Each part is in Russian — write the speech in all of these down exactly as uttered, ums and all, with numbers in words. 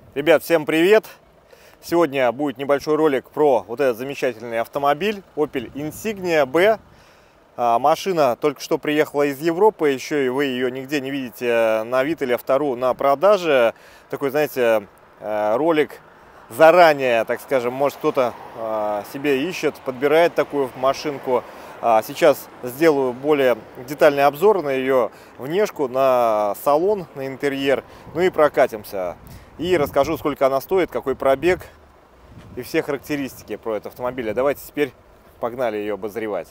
Ребят, всем привет! Сегодня будет небольшой ролик про вот этот замечательный автомобиль Opel Insignia B. Машина только что приехала из Европы, еще и вы ее нигде не видите на вид или автору на продаже. Такой, знаете, ролик заранее, так скажем, может кто-то себе ищет, подбирает такую машинку. Сейчас сделаю более детальный обзор на ее внешку, на салон, на интерьер, ну и прокатимся. И расскажу, сколько она стоит, какой пробег и все характеристики про этот автомобиль. Давайте теперь погнали ее обозревать.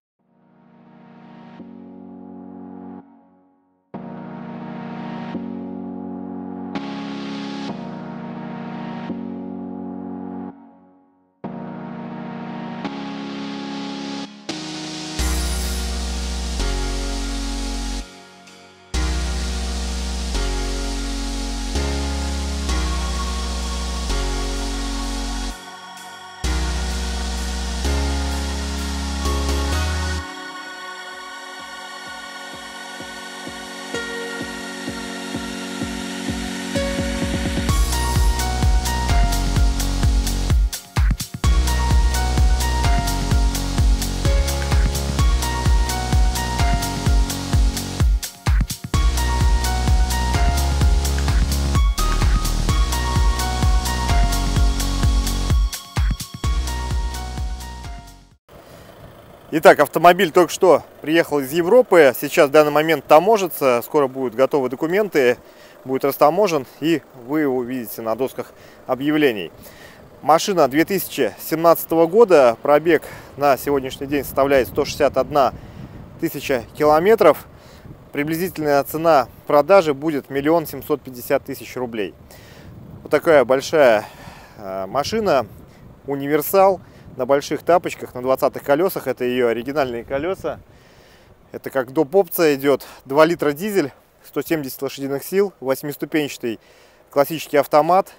Итак, автомобиль только что приехал из Европы, сейчас в данный момент таможится, скоро будут готовы документы, будет растаможен, и вы его увидите на досках объявлений. Машина две тысячи семнадцатого года, пробег на сегодняшний день составляет сто шестьдесят одна тысяча километров, приблизительная цена продажи будет один миллион семьсот пятьдесят тысяч рублей. Вот такая большая машина, универсал. На больших тапочках, на двадцатых колесах, это ее оригинальные колеса. Это как доп. Опция идет. два литра дизель, сто семьдесят лошадиных сил, восьмиступенчатый классический автомат.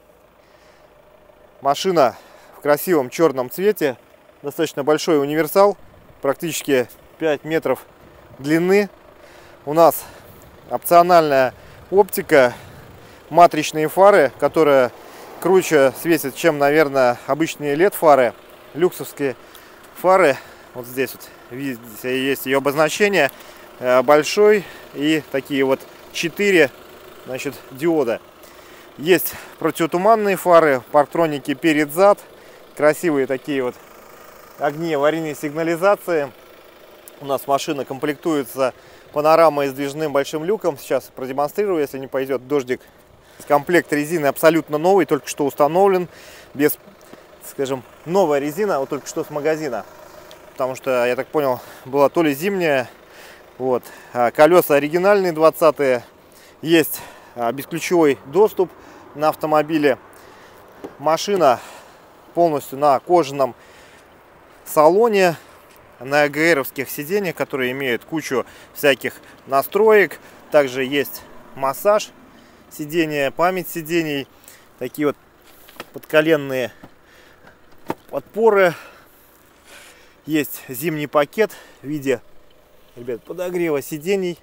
Машина в красивом черном цвете, достаточно большой универсал, практически пять метров длины. У нас опциональная оптика, матричные фары, которые круче светят, чем, наверное, обычные эл и ди-фары. Люксовские фары, вот здесь вот видите, есть ее обозначение, большой, и такие вот четыре, значит, диода. Есть противотуманные фары, парктроники перед-зад, красивые такие вот огни аварийной сигнализации. У нас машина комплектуется панорамой с движным большим люком, сейчас продемонстрирую, если не пойдет дождик. Комплект резины абсолютно новый, только что установлен, без, скажем, новая резина, вот только что с магазина, потому что, я так понял, была то ли зимняя. Вот. Колеса оригинальные, двадцатые, есть бесключевой доступ на автомобиле. Машина полностью на кожаном салоне, на эй джи эр-овских сиденьях, которые имеют кучу всяких настроек. Также есть массаж сидения, память сидений, такие вот подколенные подпоры. Есть зимний пакет в виде, ребят, подогрева сидений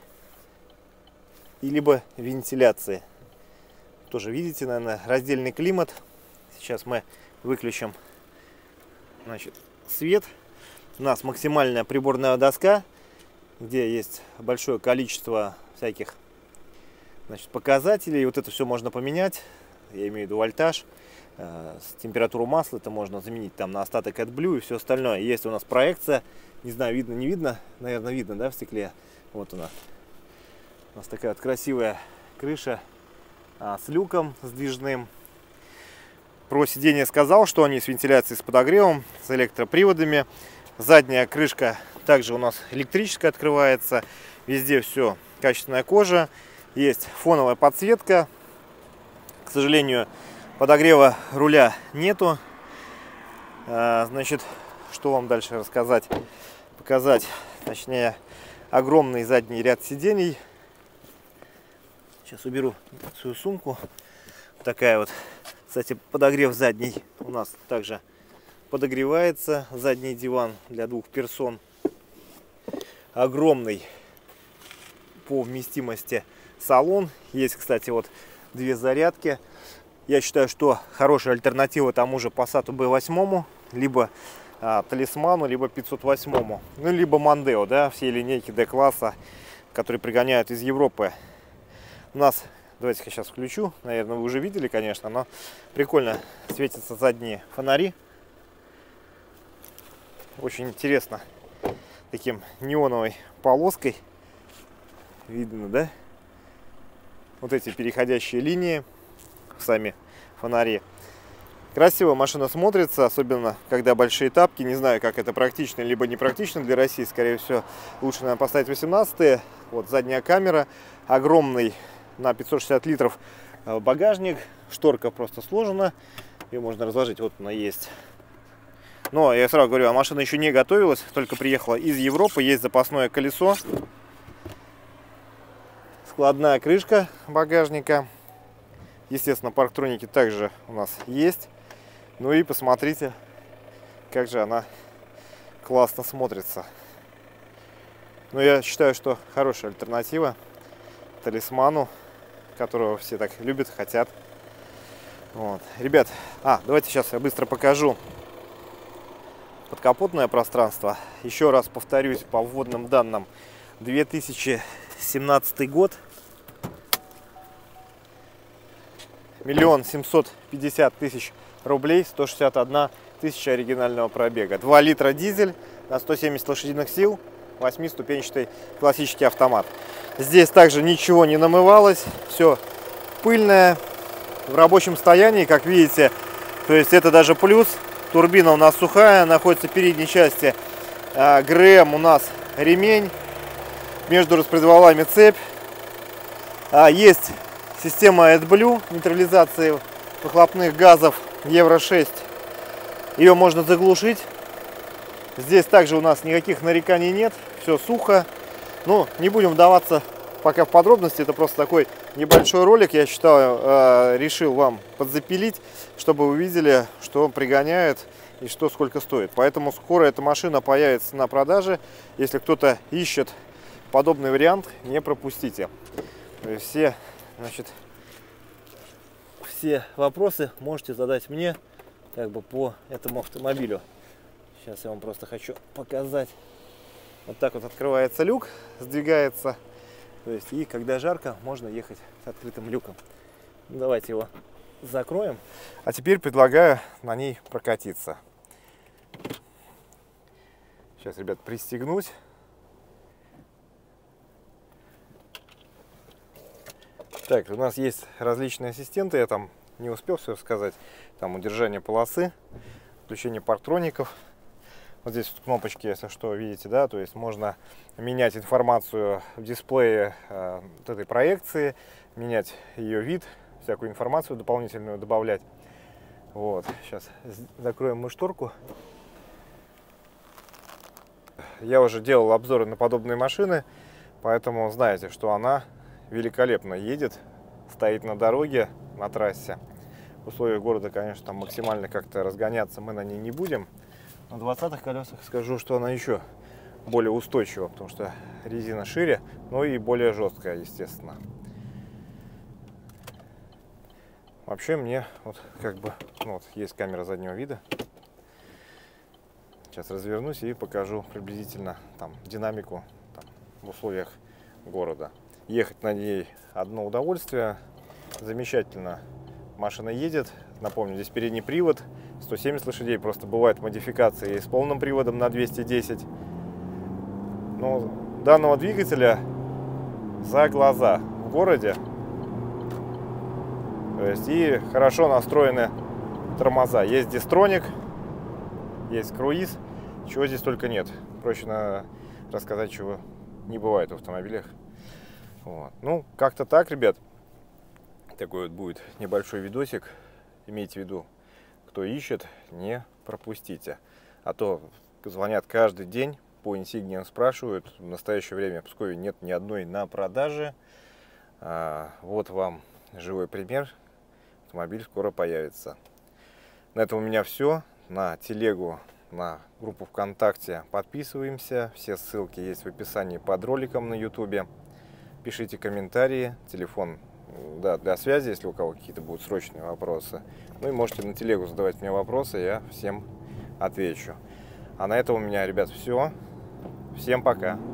и либо вентиляции. Тоже видите, наверное, раздельный климат. Сейчас мы выключим, значит, свет. У нас максимальная приборная доска, где есть большое количество всяких, значит, показателей. Вот это все можно поменять, я имею в виду вольтаж, э, температуру масла, это можно заменить там на остаток AdBlue и все остальное. Есть у нас проекция, не знаю, видно, не видно, наверное, видно, да, в стекле. Вот она. У нас такая вот красивая крыша а, с люком сдвижным. Про сиденье сказал, что они с вентиляцией, с подогревом, с электроприводами. Задняя крышка также у нас электрическая открывается. Везде все качественная кожа. Есть фоновая подсветка. К сожалению, подогрева руля нету. А, значит, что вам дальше рассказать? Показать, точнее, огромный задний ряд сидений. Сейчас уберу свою сумку. Такая вот, кстати, подогрев задний у нас также подогревается. Задний диван для двух персон. Огромный по вместимости салон. Есть, кстати, вот две зарядки. Я считаю, что хорошая альтернатива тому же Passat би восемь, либо а, Талисману, либо пятьсот восемь, ну либо Mondeo, да, все линейки D-класса, которые пригоняют из Европы. У нас, давайте-ка сейчас включу, наверное, вы уже видели, конечно, но прикольно светятся задние фонари. Очень интересно, таким неоновой полоской видно, да? Вот эти переходящие линии, сами фонари. Красиво машина смотрится, особенно когда большие тапки. Не знаю, как это практично, либо не практично для России. Скорее всего, лучше, наверное, поставить восемнадцатые. Вот задняя камера, огромный на пятьсот шестьдесят литров багажник. Шторка просто сложена, ее можно разложить. Вот она есть. Но я сразу говорю, а машина еще не готовилась, только приехала из Европы. Есть запасное колесо. Складная крышка багажника. Естественно, парктроники также у нас есть. Ну и посмотрите, как же она классно смотрится. Но я считаю, что хорошая альтернатива Талисману, которого все так любят, хотят. Вот. Ребят, а, давайте сейчас я быстро покажу подкапотное пространство. Еще раз повторюсь по вводным данным. две тысячи семнадцатый год. Миллион семьсот пятьдесят тысяч рублей, сто шестьдесят одна тысяча оригинального пробега. два литра дизель на сто семьдесят лошадиных сил, восьмиступенчатый классический автомат. Здесь также ничего не намывалось, все пыльное, в рабочем состоянии, как видите. То есть это даже плюс. Турбина у нас сухая, находится в передней части. ГРМ у нас ремень, между распредвалами цепь. Есть система AdBlue, нейтрализации выхлопных газов евро шесть. Ее можно заглушить. Здесь также у нас никаких нареканий нет, все сухо. Ну, не будем вдаваться пока в подробности, это просто такой небольшой ролик, я считаю, э, решил вам подзапилить, чтобы вы видели, что он пригоняет и что сколько стоит. Поэтому скоро эта машина появится на продаже. Если кто-то ищет подобный вариант, не пропустите. Все, значит, все вопросы можете задать мне как бы по этому автомобилю. Сейчас я вам просто хочу показать. Вот так вот открывается люк, сдвигается. То есть, и когда жарко, можно ехать с открытым люком. Давайте его закроем. А теперь предлагаю на ней прокатиться. Сейчас, ребят, пристегнуть. Так, у нас есть различные ассистенты. Я там не успел все сказать. Там удержание полосы, включение парктроников. Вот здесь вот кнопочки, если что, видите, да, то есть можно менять информацию в дисплее э, вот этой проекции, менять ее вид, всякую информацию дополнительную добавлять. Вот, сейчас закроем мы шторку. Я уже делал обзоры на подобные машины, поэтому знаете, что она великолепно едет, стоит на дороге, на трассе. В условиях города, конечно, там максимально как-то разгоняться мы на ней не будем. На двадцатых колесах скажу, что она еще более устойчива, потому что резина шире, но и более жесткая, естественно. Вообще мне вот как бы, ну вот есть камера заднего вида. Сейчас развернусь и покажу приблизительно там динамику там, в условиях города. Ехать на ней одно удовольствие, замечательно машина едет. Напомню, здесь передний привод, сто семьдесят лошадей, просто бывают модификации с полным приводом на двести десять. Но данного двигателя за глаза в городе. То есть и хорошо настроены тормоза. Есть дистроник, есть круиз, чего здесь только нет. Проще на рассказать, чего не бывает в автомобилях. Вот. Ну, как-то так, ребят. Такой вот будет небольшой видосик. Имейте в виду, кто ищет, не пропустите. А то звонят каждый день, по инсигниям спрашивают. В настоящее время в Пскове нет ни одной на продаже. А, вот вам живой пример. Автомобиль скоро появится. На этом у меня все. На телегу, на группу ВКонтакте подписываемся. Все ссылки есть в описании под роликом на ютубе. Пишите комментарии. Телефон да, для связи, если у кого какие-то будут срочные вопросы. Ну и можете на телегу задавать мне вопросы, я всем отвечу. А на этом у меня, ребят, все. Всем пока.